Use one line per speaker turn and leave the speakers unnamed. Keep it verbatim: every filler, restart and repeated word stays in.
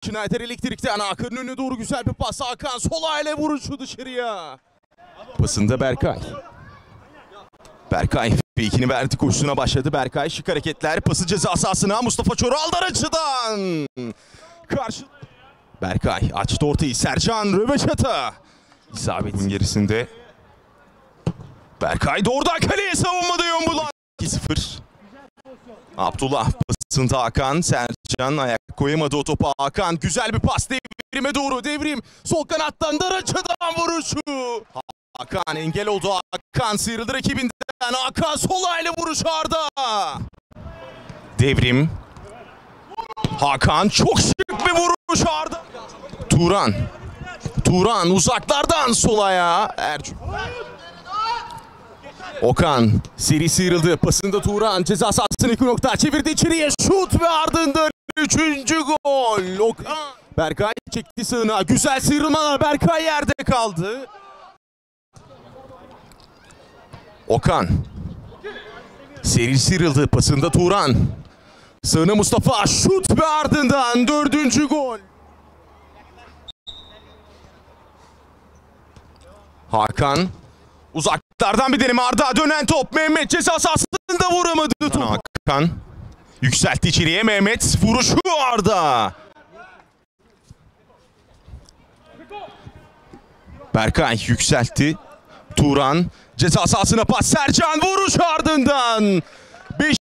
Schneider elektrikten Hakan'ın önüne doğru güzel bir pas. Hakan sol ayağıyla vuruşu dışarıya. Pasında Berkay. Berkay fake'ini verdi, koşusuna başladı. Berkay şık hareketler, pası ceza sahasına Mustafa Çoral açıdan. Karşı Berkay açtı ortayı, Sercan röveşata. İsabetin gerisinde. Berkay doğrudan kaleye savunmada Yombulan. iki sıfır. Abdullah pasında Hakan, Sercan ayak koyamadı o topa. Hakan güzel bir pas, devrime doğru, devrim sol kanattan Daraça'dan vuruşu. Hakan engel oldu, Hakan sıyrıldı rakibinden. Hakan sol ayağıyla vuruş Arda. Devrim. Hakan çok şık bir vuruş Arda. Turan. Turan uzaklardan sol ayağı. Ercü. Okan seri sıyrıldı, pasında Turan ceza sahasının iki nokta çevirdi içeriye, şut ve ardından üçüncü gol. Okan. Berkay çekti sığına, güzel sıyrılmalar, Berkay yerde kaldı. Okan seri sıyrıldı, pasında Turan, sığına Mustafa, şut ve ardından dördüncü gol. Hakan uzaklardan bir deneme, Arda dönen top, Mehmet ceza sahasında vuramadı. Hakan yükseltti içeriye, Mehmet vuruşu Arda. Berkay yükseltti, Turan ceza sahasına pas, Sercan vuruş ardından.